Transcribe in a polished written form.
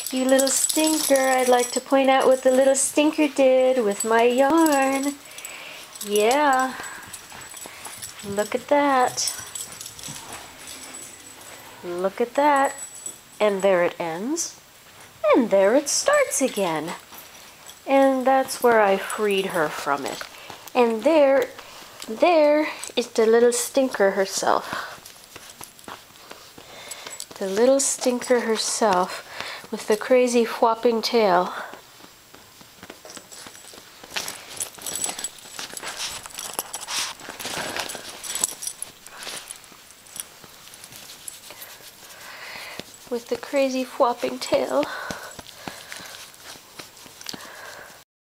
You little stinker, I'd like to point out what the little stinker did with my yarn. Yeah, look at that. Look at that. And there it ends. And there it starts again. And that's where I freed her from it. And there is the little stinker herself. The little stinker herself with the crazy whopping tail. With the crazy whopping tail.